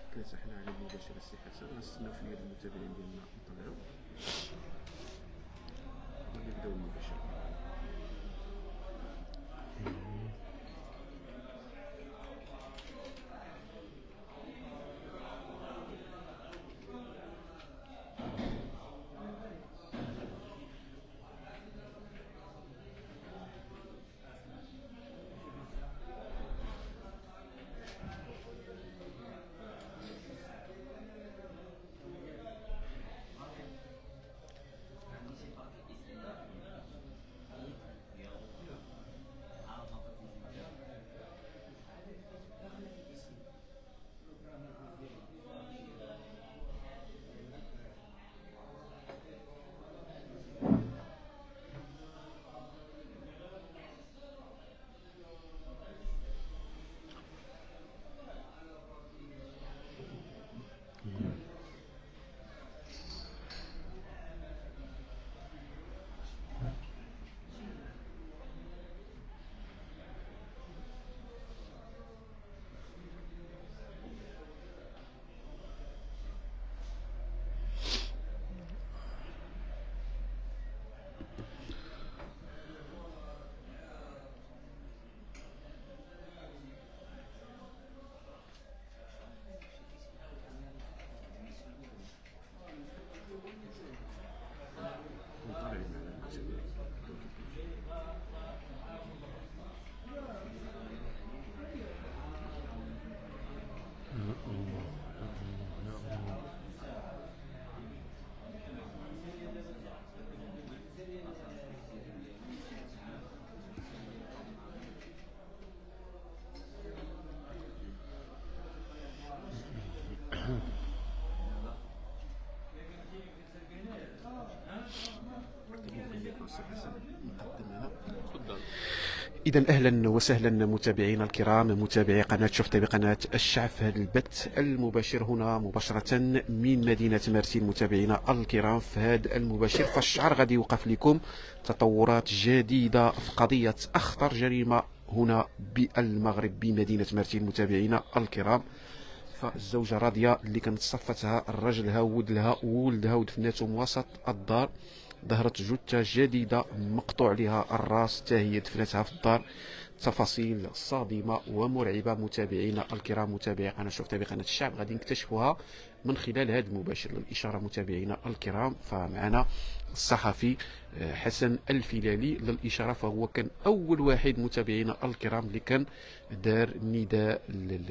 كنتحنا على المباشرة السي حسن، غنستناو شوية المتابعين ديالنا يطلعوا ونبداو المباشرة. وطالعين معنا المتابعين. السي حسن مقدم هنا. تفضل. إذا أهلا وسهلا متابعينا الكرام، متابعي قناة شفتي بقناة الشعب في هذا البث المباشر هنا مباشرة من مدينة مرسين. متابعينا الكرام في هذا المباشر فالشعر غادي يوقف لكم تطورات جديدة في قضية أخطر جريمة هنا بالمغرب بمدينة مرسين. متابعينا الكرام، فالزوجة راضية اللي كانت صفتها رجلها وولدها ودفناتهم وسط الدار، ظهرت جثة جديدة مقطوع لها الراس حتى هي دفنتها في الدار. تفاصيل صادمة ومرعبة متابعينا الكرام، متابعي قناة شفتي بقناة الشعب غادي نكتشفوها من خلال هذا المباشر. للإشارة متابعينا الكرام فمعنا الصحفي حسن الفلالي. للإشارة فهو كان أول واحد متابعينا الكرام اللي كان دار نداء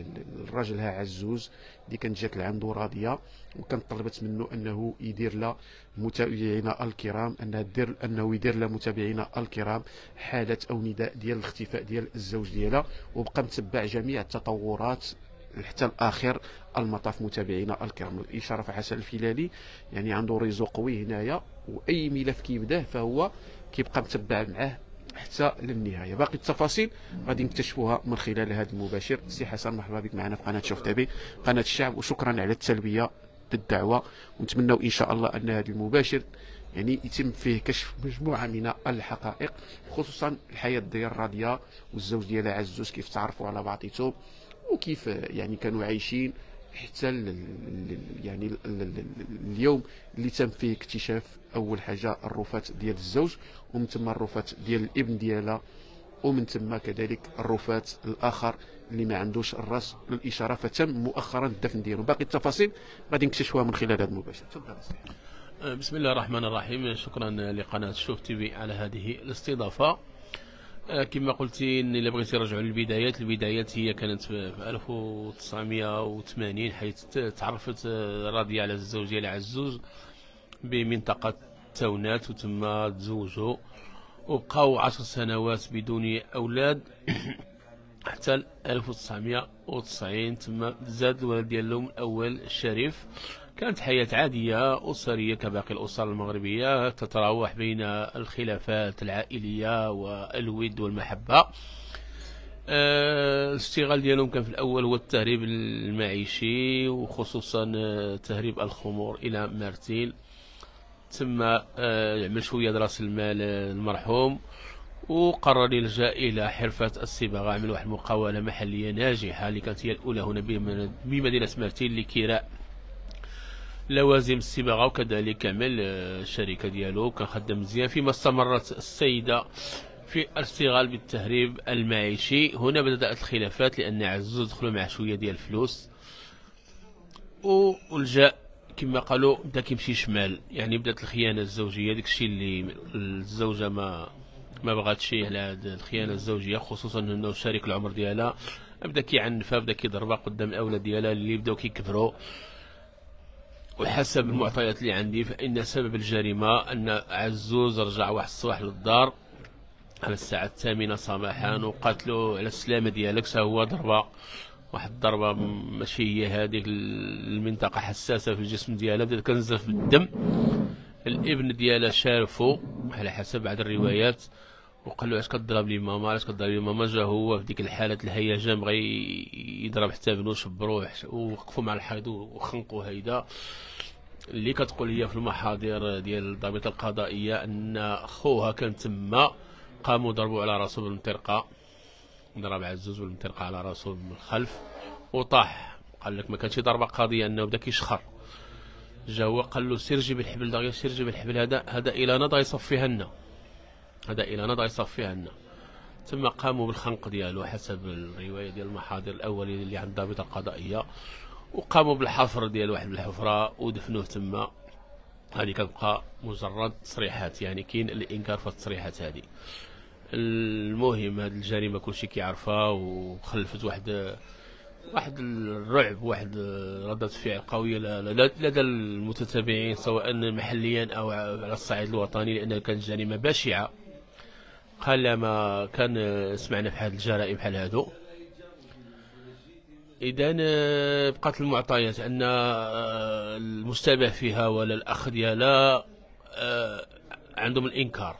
لرجلها عزوز اللي كانت جات لعنده راضية، وكانت طلبت منه أنه يدير لها متابعينا الكرام أنه يدير لها متابعينا الكرام حالة أو نداء ديال الاختفاء ديال الزوج ديالها، وبقى متبع جميع التطورات حتى الاخر المطاف. متابعينا الكرام، الاشاره فحسن الفلالي يعني عنده ريزو قوي هنايا، واي ملف كيبداه فهو كيبقى متبع معاه حتى للنهايه. باقي التفاصيل غادي نكتشفوها من خلال هذا المباشر. سي حسن مرحبا بك معنا في قناه شوف تي في قناه الشعب، وشكرا على التلبيه للدعوه، ونتمنوا ان شاء الله ان هذا المباشر يعني يتم فيه كشف مجموعه من الحقائق، خصوصا الحياه ديال راضيه والزوج ديالها عزوز كيف تعرفوا على بعضيتهم، وكيف يعني كانوا عايشين حتى يعني اليوم اللي تم فيه اكتشاف اول حاجه الرفات ديال الزوج، ومن ثم الرفات ديال الابن ديالها، ومن ثم كذلك الرفات الاخر اللي ما عندوش الراس. للاشاره فتم مؤخرا الدفن ديالو. باقي التفاصيل غادي نكتشفوها من خلال هذا المباشر. تفضل. بسم الله الرحمن الرحيم. شكرا لقناة شوف تي في على هذه الاستضافة. كما قلتي ان الا بغيتي نرجعوا للبدايات، البدايات هي كانت في 1980 حيث تعرفت راضية على الزوج ديالها عزوز بمنطقة تونات، وتم تزوجوا وبقاو 10 سنوات بدون أولاد حتى 1990 تم زاد الولد ديالهم الأول الشريف. كانت حياة عادية أسرية كباقي الأسر المغربية، تتراوح بين الخلافات العائلية والود والمحبة. الاشتغال ديالهم كان في الأول هو التهريب المعيشي، وخصوصا تهريب الخمور إلى مرتين. ثم يعمل شوية راس المال المرحوم، وقرر يلجأ إلى حرفة الصباغة. عمل واحد المقاولة محلية ناجحة اللي كانت هي الأولى هنا بمدينة مرتين لكراء لوازم الصباغة، وكذلك عمل الشركة ديالو كان خدام مزيان. فيما استمرت السيدة في الاشتغال بالتهريب المعيشي. هنا بدأت الخلافات لأن عزوز دخلوا مع شوية ديال الفلوس، والجاء كما قالوا بدا كيمشي شمال، يعني بدات الخيانة الزوجية. داكشي اللي الزوجة ما بغاتش على هاد الخيانة الزوجية، خصوصا انه شريك العمر ديالها بدا كيعنفها، بدا كيضربها قدام الاولاد ديالها اللي بداو كيكبروا. وحسب المعطيات اللي عندي فإن سبب الجريمة أن عزوز رجع واحد الصباح للدار على الساعة 8 صباحا وقاتلو على السلامة ديالك. هو ضربة واحد الضربة ماشي هي هذيك المنطقة حساسة في الجسم ديالها، بدات كنزف بالدم. الابن ديالها شارفو على حسب بعض الروايات وقال له علاش كضرب لي ماما، علاش كضرب لي ماما. جا هو في ديك الحالة الهيجان بغى يضرب حتى بنو، شبروه ووقفوا مع الحيض وخنقوا. هيدا اللي كتقول هي في المحاضر ديال الضابطة القضائية أن خوها كان تما، قاموا ضربوا على راسه بالمطرقة، ضرب عزوز بالمطرقة على راسه من الخلف وطاح. قال لك ما كانش ضربة قاضية، أنه بدا كيشخر. جا هو قال له سير جيب الحبل دغيا، سير جيب الحبل، هذا إلى نضا يصفيها لنا، هذا إلى نضا يصفيها لنا. ثم قاموا بالخنق ديالو حسب الرواية ديال المحاضر الأولي اللي عند الضابطة القضائية، وقاموا بالحفر ديال واحد الحفرة ودفنوه تما. هذه كتبقى مجرد تصريحات، يعني كاين الإنكار في التصريحات هذه. المهم هذه الجريمة كلشي كيعرفها، وخلفت واحد الرعب، واحد ردة فعل قوية لدى المتتابعين سواء محليا أو على الصعيد الوطني، لأنها كانت جريمة بشعة. قال ما كان سمعنا في هذه الجرائم بحال هادو. إذا بقات المعطيات أن المشتبه فيها ولا الأخ ديالها عندهم الإنكار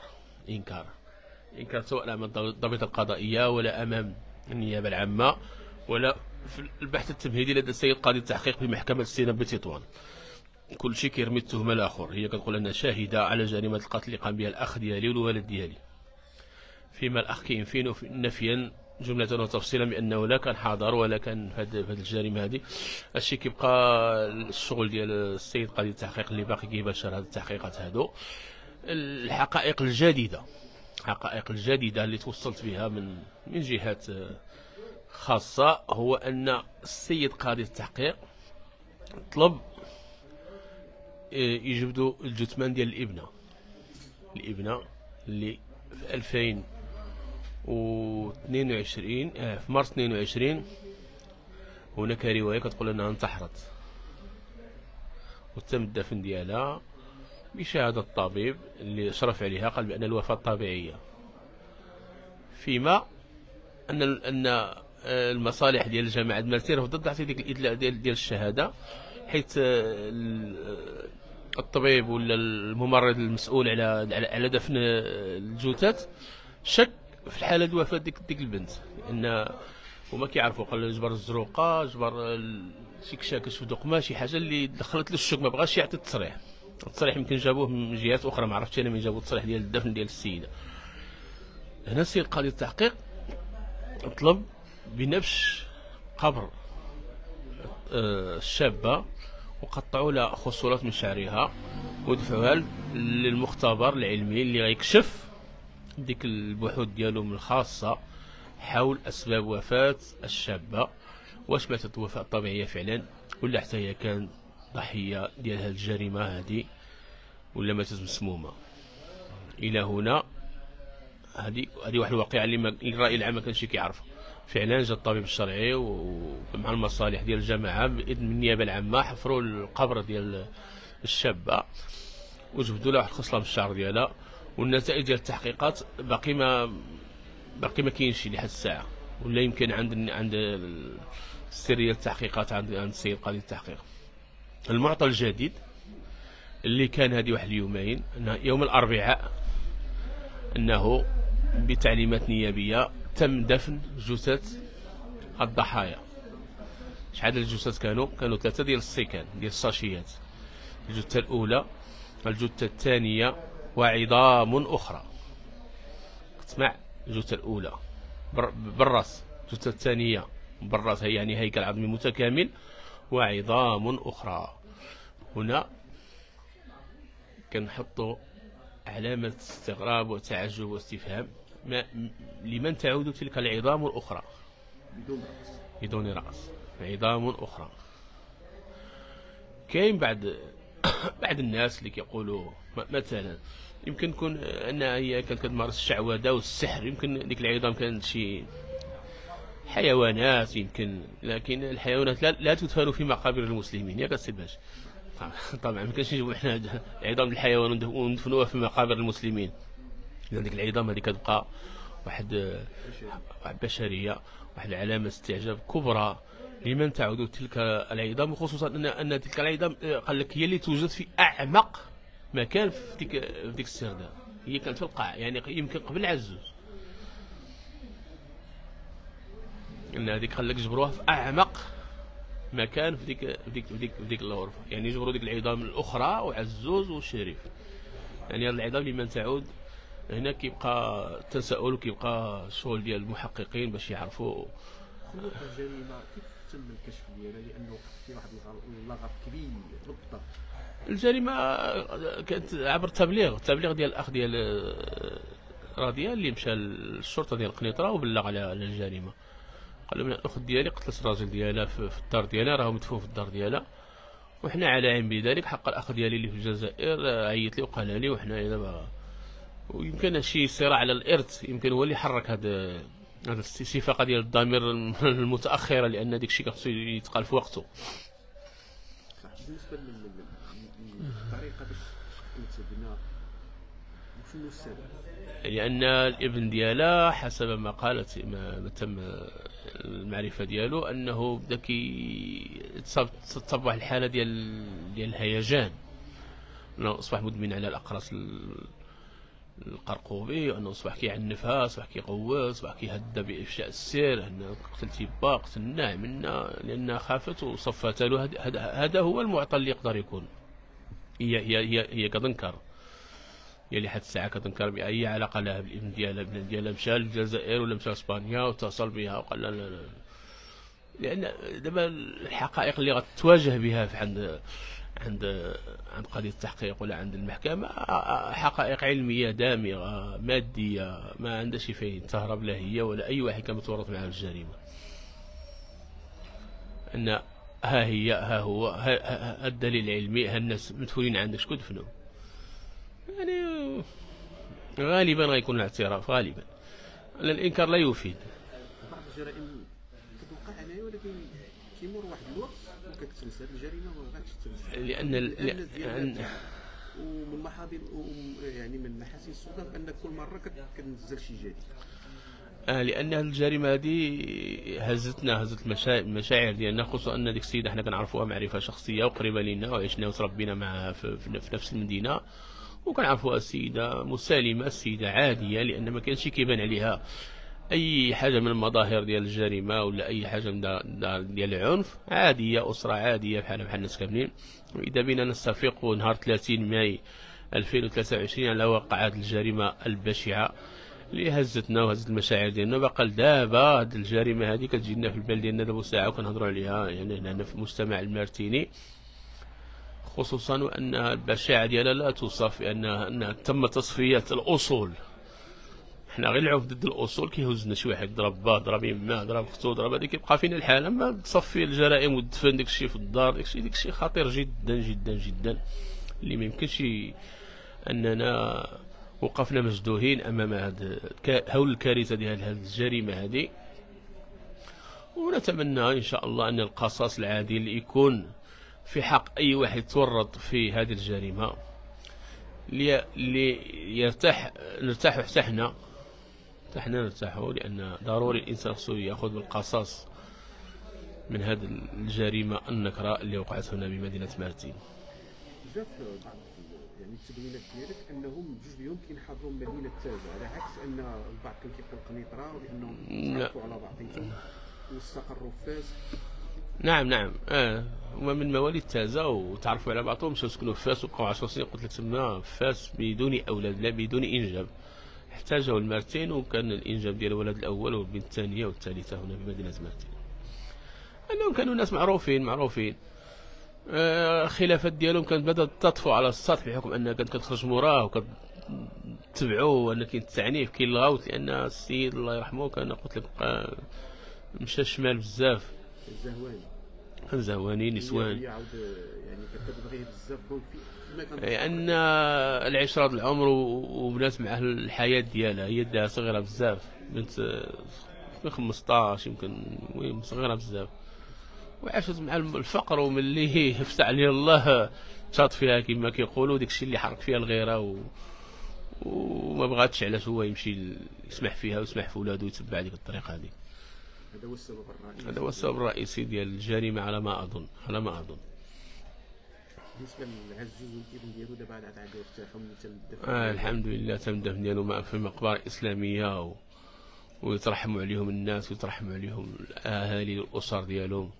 سواء أمام الضابطة القضائية ولا أمام النيابة العامة ولا في البحث التمهيدي لدى السيد قاضي التحقيق بمحكمة سينا بتطوان. كل شيء كيرمي التهمة الآخر. هي كتقول أنها شاهدة على جريمة القتل اللي قام بها الأخ ديالي والولد ديالي، فيما الأخ كينفي نفيا جملة وتفصيلا بأنه لا كان حاضر ولا كان في هذه الجريمة هذه. الشيء كيبقى الشغل ديال السيد قاضي التحقيق اللي باقي كيباشر هذه التحقيقات هذو. الحقائق الجديدة اللي توصلت بها من جهات خاصة هو أن السيد قاضي التحقيق طلب يجبدوا الجثمان ديال الابنة اللي في 2022 في مارس 22 هناك رواية كتقول أنها انتحرت، وتم الدفن ديالها بشهادة الطبيب اللي شرف عليها، قال بأن الوفاة طبيعية. فيما أن المصالح ديال الجامعة مرتين رفضت تعطي ديك الإدلاء ديال الشهادة، حيث الطبيب ولا الممرض المسؤول على دفن الجثث شك في الحالة ديال وفاة ديك البنت، لأن هما كيعرفوا قال جبر الزروقة، جبر شي كشاكش في دقمة، شي حاجة اللي دخلت له الشك، ما بغاش يعطي التصريح يمكن جابوه من جهات أخرى، ما عرفتش أنا من جابوا التصريح ديال الدفن ديال السيدة. هنا السيد قاضي التحقيق طلب بنبش قبر الشابة وقطعوا لها خصولات من شعرها ودفعوها للمختبر العلمي اللي غيكشف ديك البحوث ديالهم الخاصة حول أسباب وفاة الشابة، واش ماتت وفاة طبيعية فعلا ولا حتى هي كان ضحية ديال هذه الجريمة هذه ولا ماتت مسمومة. إلى هنا هذه واحد الواقعة اللي الرأي العام ما كانش كيعرفها. فعلا جا الطبيب الشرعي ومع المصالح ديال الجماعة بإذن من النيابة العامة حفروا القبر ديال الشابة وجبدوا لها واحد الخصلة من الشعر ديالها، والنتائج ديال التحقيقات باقي ما كاينش لحد الساعة، ولا يمكن عند السرية التحقيقات عند السيد قاضي التحقيق. المعطى الجديد اللي كان هذه واحد اليومين يوم الأربعاء أنه بتعليمات نيابية تم دفن جثث الضحايا. شحال الجثث كانوا 3 ديال السيكان ديال الساشيات. الجثة الأولى، الجثة الثانية وعظام أخرى. اسمع، الجثة الأولى بالراس، الجثة الثانية بالراس، هي يعني هيكل عظمي متكامل وعظام أخرى. هنا كنحطوا علامة استغراب وتعجب واستفهام، لمن تعود تلك العظام الأخرى بدون رأس، عظام أخرى. كاين بعض الناس اللي كيقولوا مثلا يمكن تكون أنها هي كانت كتمارس الشعوذة والسحر، يمكن ديك العظام كانت شي حيوانات يمكن، لكن الحيوانات لا تدفن في مقابر المسلمين ياك السي باش. طبعا ما كانش نجيبوا حنا عظام الحيوان وندفنوها في مقابر المسلمين، لأن ديك العظام هذه كتبقى واحد بشرية، واحد علامة استعجاب كبرى لمن تعود تلك العظام، خصوصا أن تلك العظام قال لك هي اللي توجد في أعمق مكان في ديك السرداب، هي كانت في القاع، يعني يمكن قبل العزوز، ان هذيك خلك جبروها في اعمق مكان في ديك الغرفه، يعني يجبروا ديك العظام الاخرى وعزوز والشريف. يعني هذه العظام لمن تعود هنا كيبقى التساؤل وكيبقى الشغل ديال المحققين باش يعرفوا خلود الجريمه كيف تم الكشف ديالها، لانه في واحد اللغط كبير بالضبط. الجريمه كانت عبر التبليغ ديال الاخ ديال راديال اللي مشى للشرطه ديال القنيطره وبلغ على الجريمه، قال لهم الاخت ديالي قتلت الراجل ديالها في الدار ديالها، راه مدفون في الدار ديالها، وحنا على عين بذلك. حق الاخ ديالي اللي في الجزائر عيط لي وقال لي، وحنا دابا ويمكن شي صراع على الارث، يمكن هو اللي حرك هذا الصفقه ديال الضمير المتاخره، لان داك الشيء خصو يتقال في وقته. صح. بالنسبه للطريقه باش تنتبنا وشنو السبب؟ لأن الابن ديالها حسب ما قالت ما تم المعرفة ديالو أنه بدا تصبح الحالة ديال الهيجان، أنه أصبح مدمن على الأقراص القرقوبي، وأنه أصبح كيعنفها، أصبح كيقوس، أصبح كيهدى بإفشاء السر، أنه قتلتي با قتلناه منا لأنها خافت وصفت له. هذا هو المعطى اللي يقدر يكون. هي كتنكر، هي اللي حتى الساعة كتنكر بأي علاقة لها بالابن ديالها. الابن ديالها مشى للجزائر ولا مشى لإسبانيا واتصل بها وقال لا، لأن دابا الحقائق اللي غتواجه بها في عند قضية التحقيق ولا عند المحكمة حقائق علمية دامغة مادية، ما عندها شي فاين تهرب لا هي ولا أي واحد كان متورط معها في الجريمة. أن ها هو الدليل العلمي، ها الناس مدفونين عندك، شكون دفنوا؟ يعني غالبا غيكون الاعتراف، غالبا الانكار لا يفيد. بعض الجرائم كتوقع هنايا ولكن كيمر واحد الوقت وكتتنسى الجريمه وما غاديش تنسى، لان ومن محاضر يعني من محاسن الصدف ان كل مره كتنزل شي جديد. لان الجريمه هذه هزت المشاعر ديالنا، خصوصا ان ديك السيده حنا كنعرفوها معرفه شخصيه وقريبه لنا وعشنا وتربينا معها في نفس المدينه، وكنعرفوها السيده مسالمه، السيده عاديه، لان ما كانش كيبان عليها اي حاجه من المظاهر ديال الجريمه ولا اي حاجه من ديال العنف، عاديه، اسره عاديه بحال الناس كاملين. واذا بنا نستفيق نهار 30 ماي 2023 على وقع هذه الجريمه البشعه اللي هزتنا وهزت المشاعر ديالنا. باقا دابا هذه الجريمه هذه كتجي لنا في البال ديالنا دابا ساعه وكنهضروا عليها، يعني هنا في المجتمع المارتيني، خصوصا وان البشاعه ديالها لا توصف، انها تم تصفيه الاصول. حنا غير العنف ضد الاصول كيهزنا شي واحد ضرب با، ضرب يما، ضرب اختو، ضرب هذيك، كيبقى فينا الحال. اما تصفي الجرائم وتدفن داك الشيء في الدار، داك الشيء خطير جدا جدا جدا، اللي ما يمكنش اننا وقفنا مجدوهين امام هول الكارثه ديال هذه الجريمه هذه. ونتمنى ان شاء الله ان القصاص العادل يكون في حق اي واحد تورط في هذه الجريمه، نرتاح حتى حنا نرتاحوا، لان ضروري الانسان خصو ياخذ بالقصاص من هذه الجريمه النكراء اللي وقعت هنا بمدينه مارتين. جا في بعض يعني التدوينات ديالك انهم بجوج ديالهم كينحضروا مدينه تازه، على عكس ان البعض كان كيقول قنيطره لانهم تعرفوا على بعضهم واستقروا في فاس. نعم هما من مواليد تازه وتعرفوا على بعضهم، مشاو سكنوا في فاس وبقاو 10 سنين قلت لك تما في فاس بدون اولاد، لا بدون انجاب، احتاجه المارتين، وكان الإنجاب ديال الولد الأول والبنت الثانية والثالثة هنا في مدينة مارتين، أنهم كانوا ناس معروفين. الخلافات ديالهم كانت بدات تطفو على السطح بحكم أنها كانت كتخرج موراه وكتبعوه، وأن كاين التعنيف كاين الغوت، لأن السيد الله يرحمه كان قلت لك مشى الشمال بزاف. الزهواني نسوان يعني كتبغيه بزاف لأن العشرة العمر وبنات معاه الحياة ديالها، هي داها صغيرة بزاف، بنت 15 يمكن، المهم صغيرة بزاف، وعاشت مع الفقر، وملي فتح عليه الله شاط فيها كما كيقولوا، داكشي اللي حرك فيها الغيرة وما بغاتش علاش هو يمشي يسمح فيها ويسمح في ولادو يتبع ديك الطريقة هذه. هذا هو السبب الرئيسي ديال الجريمة على ما أظن. بالنسبه للعزوز والابن ديالو دابا عاد عنده ارتاحوا من الدفن. الحمد لله تم الدفن ديالو في مقبرة إسلامية، ويترحموا عليهم الناس ويترحموا عليهم الأهالي والأسر ديالهم،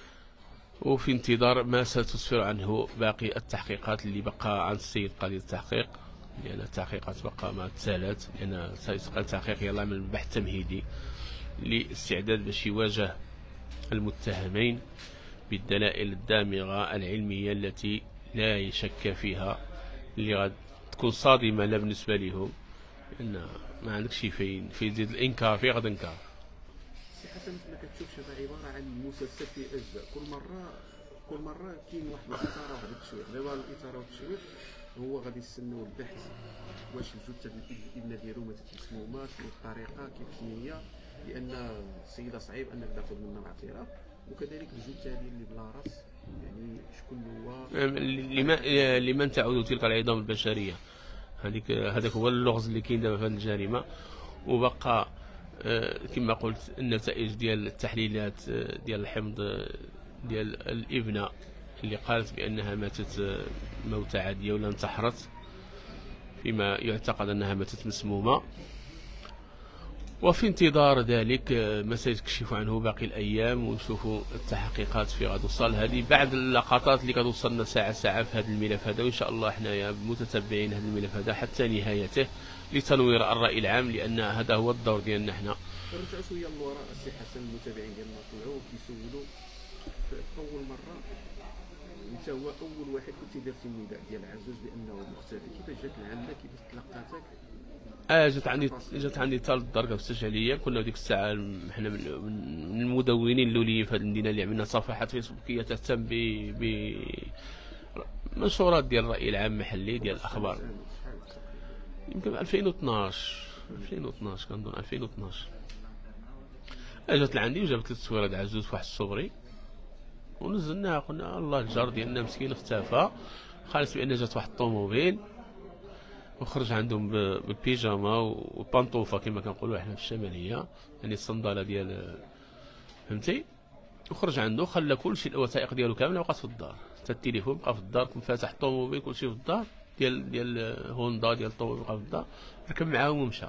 وفي انتظار ما ستسفر عنه باقي التحقيقات اللي بقى عن السيد قاضي التحقيق، لأن التحقيقات بقى ما تسالات، لأن سيتقال التحقيق يلا من البحث التمهيدي لاستعداد باش يواجه المتهمين بالدلائل الدامغة العلمية التي لا يشك فيها، اللي غاد تكون صادمة لا بالنسبة لهم، لأن ما عندك شي فين يزيد الإنكار في غد إنكار. سي حسن ما كتشوفش هذا عبارة عن مسلسل في أجزاء، كل مرة كاين واحد الإثارة وواحد التشويق. دابا الإثارة والتشويق هو غادي يستناو البحث واش الجثة الابنة ديالو ماتت مسمومة، شنو الطريقة كيف هي، لأن السيدة صعيب أنك تاخذ منها اعتراف، وكذلك الجثة هذه اللي بلا راس، يعني شكون هو لمن تعود تلك العظام البشرية. هذاك هو اللغز اللي كاين دابا في هذه الجريمة. وبقى كما قلت النتائج ديال التحليلات ديال الحمض ديال الابنة اللي قالت بأنها ماتت موتة عادية ولا انتحرت، فيما يعتقد أنها ماتت مسمومة. وفي انتظار ذلك ما سيكشف عنه باقي الأيام، ونشوفوا التحقيقات في غادي توصل. هذه بعض اللقطات اللي كتوصلنا ساعة في هذا الملف هذا، وإن شاء الله حنايا متتبعين هذا الملف هذا حتى نهايته لتنوير الرأي العام، لأن هذا هو الدور ديالنا حنا. نرجعوا شوية للوراء السي حسن، المتابعين ديالنا طلعوا كيسولوا في أول مرة أنت هو أول واحد كنت درتي النداء ديال عزوز بأنه مختفي، كيفاش جات العامة، كيفاش تلقاتك؟ جات عندي ثالث درجه في التسجيليه. كنا ديك الساعه حنا من المدونين الاولين في هذه المدينه اللي عملنا صفحات فيسبوكيه تهتم بمنشورات ديال الراي العام المحلي ديال الاخبار. يمكن 2012 كنظن 2012 اجت لعندي وجابت لي التصويره ديال عزوز في واحد الصبري، ونزلناها قلنا الله الجار ديالنا مسكين اختفى. خالص بان جات واحد الطوموبيل وخرج عندهم بالبيجاما وبانطوفه كما كنقولوا احنا في الشماليه، يعني الصنداله ديال فهمتي، وخرج عنده خلى كلشي الوثائق ديالو كامله وقعت في الدار، حتى التليفون بقى في الدار، كون فاتح الطوموبيل كلشي في الدار ديال هوندا ديال الطوموبيل بقى في الدار، ركب معاهم ومشى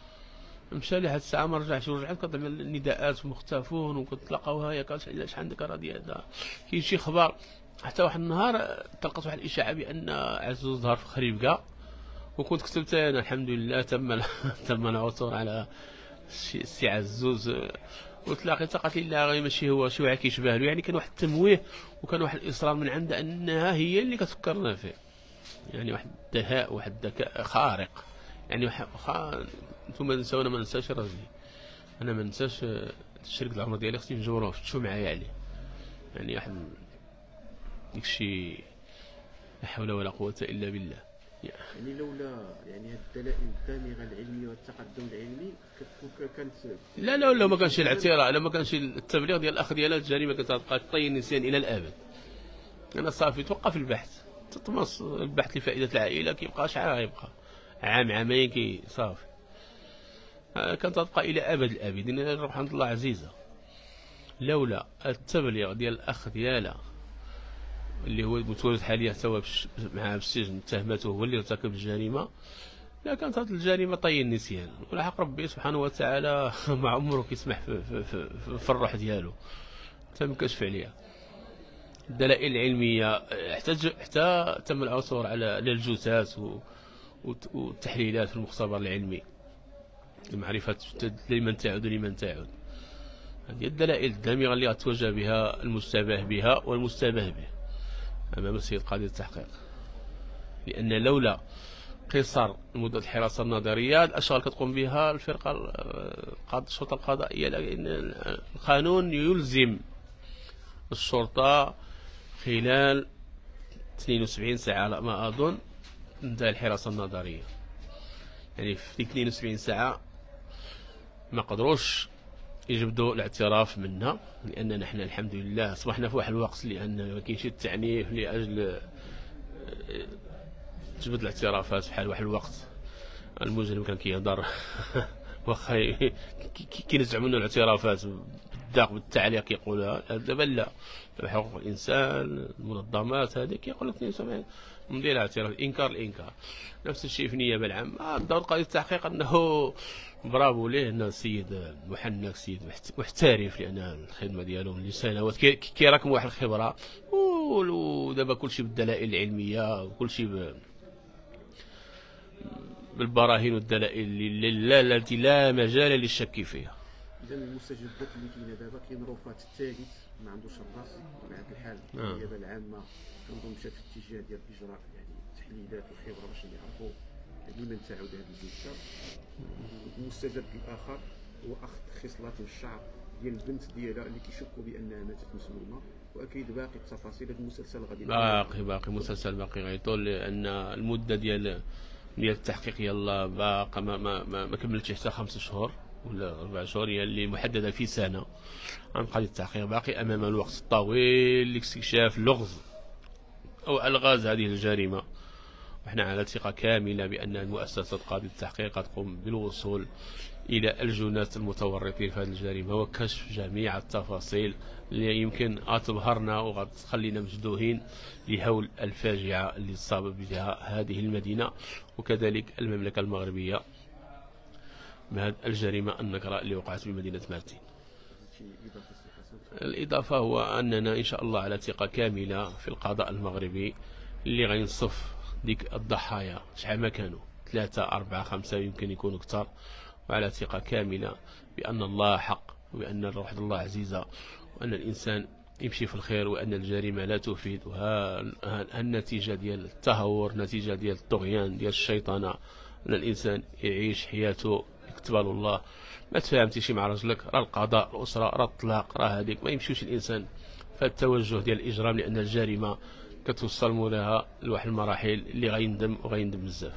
لحد الساعه ما رجعش، ورجعت كتعمل النداءات مختفون وكتلاقاوها ياك علاش عندك راضي هذا كاين شي خبر. حتى واحد النهار تلقيت واحد الاشاعه بان عزوز ظهر في خريبكا، وكنت كتبت انا الحمد لله تم العثور على السي عزوز، وتلاقيت قالت لي لا ماشي هو، شي واحد كيشبه له، يعني كان واحد التمويه وكان واحد الاصرار من عندها انها هي اللي كتفكرنا فيه، يعني واحد الدهاء واحد الذكاء خارق. يعني انتم نساو، انا ما ننساش راجلي، انا ما ننساش الشريك العمر ديالي، خصني نجبروه فتشوا معايا عليه، يعني واحد داكشي لا حول ولا قوه الا بالله. يعني لولا يعني هاد الدلائل الدامغه العلميه والتقدم العلمي كانت لا ما كانش الاعتراف، لا ما كانش التبليغ ديال الاخ ديالها الجريمه كتبقى طي النسيان الى الابد. انا صافي توقف البحث، تطمس البحث لفائده العائله، كيبقى شحال غيبقى عامين كي صافي، كانت تبقى الى ابد الابدين. الروح عند الله عزيزه، لولا التبليغ ديال الاخ ديالها اللي هو متواجد حاليا حتى معاه في السجن، متهمته هو اللي ارتكب الجريمه، لا كانت هذه الجريمه طي النسيان. والحق ربي سبحانه وتعالى ما عمره كيسمح في الروح ديالو تم الكشف عليها. الدلائل العلميه حتى تم العثور على الجثث والتحليلات في المختبر العلمي، المعرفة لمن تعود لمن تعود. هذه الدلائل الدامغة اللي غتواجه بها المشتبه بها والمشتبه به أمام السيد قاضي التحقيق، لأن لولا قصر مدة الحراسة النظرية الأشغال كتقوم بها الفرقة الشرطة القضائية، لأن القانون يلزم الشرطة خلال 72 ساعة على ما أظن انتهى الحراسة النظرية. يعني في 72 ساعة ما قدروش يجبدوا الاعتراف منا، لأننا نحن الحمد لله أصبحنا في واحد الوقت لأن ما كاينش التعنيف لأجل تجبد الاعترافات في حال واحد الوقت المجرم كان كيهضر واخا كينزعوا منه الاعترافات بالداق بالتعليق يقولها. دابا لا، حقوق الانسان المنظمات هذه كيقول لك نمضي الاعتراف الانكار. نفس الشيء في النيابه العامه. دور قاضي التحقيق انه برافو ليه، انه السيد محنك سيد محترف، لان الخدمه ديالو من سنوات كيراكم واحد الخبره، ودابا كلشي بالدلائل العلميه وكلشي بالبراهين والدلائل التي لا مجال للشك فيها. اذا المستجدات اللي كاينه دابا كاين رفات الثالث ما عندوش الراس بطبيعه الحال. النيابه العامه كنظن مشات في اتجاه ديال اجراء يعني تحليلات وخبره باش يعرفوا لمن تعود هذه الجثه. المستجد الاخر هو اخذ خصلات من الشعر ديال البنت ديالها اللي كيشكوا بانها ماتت مسمومه، واكيد باقي التفاصيل. هذا المسلسل غادي باقي مسلسل باقي غيطول، لان المده ديال التحقيق يلا باقا ما كملتش حتى 5 شهور ولا 4 شهور، هي اللي محدده في سنه عن قاضي التحقيق. باقي امامنا الوقت الطويل لاكتشاف لغز او الغاز هذه الجريمه، وحنا على ثقه كامله بان مؤسسه قاضي التحقيق تقوم بالوصول الى الجنات المتورطين في هذه الجريمه وكشف جميع التفاصيل اللي يمكن تبهرنا وغتخلينا مجدوهين لهول الفاجعه اللي صابت بها هذه المدينه وكذلك المملكه المغربيه بهذه الجريمه النكراء اللي وقعت بمدينه مارتين. الإضافة هو أننا إن شاء الله على ثقة كاملة في القضاء المغربي اللي غينصف ديك الضحايا، شحال ما كانوا 3 4 5 يمكن يكونوا أكثر، وعلى ثقة كاملة بأن الله حق وبأن روح الله عزيزة وأن الإنسان يمشي في الخير وأن الجريمة لا تفيد. النتيجة ديال التهور، نتيجة ديال الطغيان ديال الشيطنة، أن الإنسان يعيش حياته يكتبها له الله. ما تفاهمتيش مع رجلك، راه القضاء، الأسرة، راه الطلاق، راه هذيك ما يمشيوش الإنسان في التوجه ديال الإجرام، لأن الجريمة كتوصل مولاها لواحد المراحل اللي غيندم بزاف.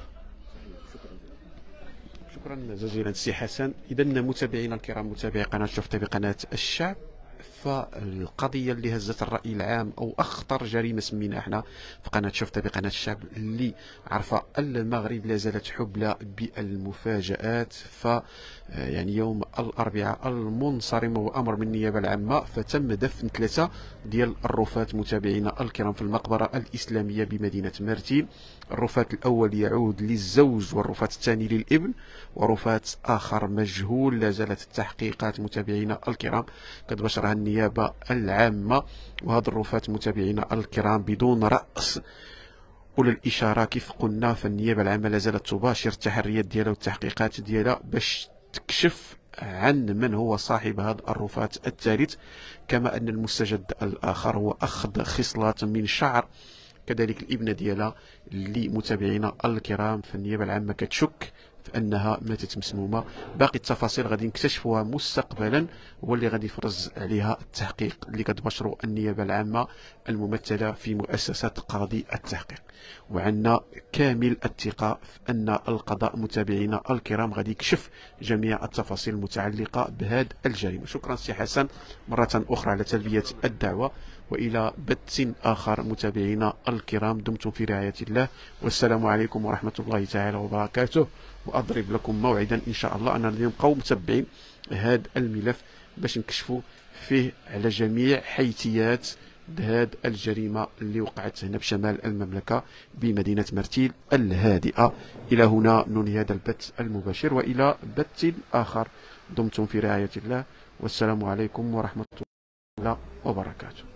شكرا جزيلا سي حسن. إذا متابعينا الكرام، متابعي قناة شفت بقناة الشعب، فالقضية اللي هزت الرأي العام أو أخطر جريمة سمينا احنا في قناة شفت بقناة الشعب اللي عرفة المغرب لا زالت حبلى بالمفاجآت. يعني يوم الأربعاء المنصرم وأمر من النيابة العامة فتم دفن 3 ديال الرفات متابعينا الكرام في المقبرة الإسلامية بمدينة مارتين. الرفات الأول يعود للزوج والرفات الثاني للابن، ورفات آخر مجهول. لا زالت التحقيقات متابعينا الكرام كتبشرها النيابة العامة، وهذا الرفات متابعينا الكرام بدون رأس ولا الإشارة كيف قلنا. فالنيابة العامة لا زالت تباشر التحريات ديالها والتحقيقات ديالها باش تكشف عن من هو صاحب هذا الرفات الثالث، كما أن المستجد الآخر هو أخذ خصلات من شعر كذلك الابنة ديالها اللي متابعينا الكرام فالنيابة العامة كتشك في أنها ماتت مسمومة. باقي التفاصيل غادي نكتشفوها مستقبلا، واللي غادي يفرز عليها التحقيق اللي كتبشروا النيابة العامة الممثلة في مؤسسة قاضي التحقيق. وعندنا كامل الثقة في أن القضاء متابعينا الكرام غادي يكشف جميع التفاصيل المتعلقة بهذه الجريمة. شكرا سي حسن مرة أخرى على تلبية الدعوة، وإلى بث آخر متابعينا الكرام. دمتم في رعاية الله، والسلام عليكم ورحمة الله تعالى وبركاته. وأضرب لكم موعدا إن شاء الله أننا نبقاو متبعين هذا الملف باش نكشفوا فيه على جميع حيثيات هذه الجريمة اللي وقعت هنا بشمال المملكة بمدينة مرتيل الهادئة. إلى هنا ننهي هذا البث المباشر، وإلى بث آخر. دمتم في رعاية الله، والسلام عليكم ورحمة الله وبركاته.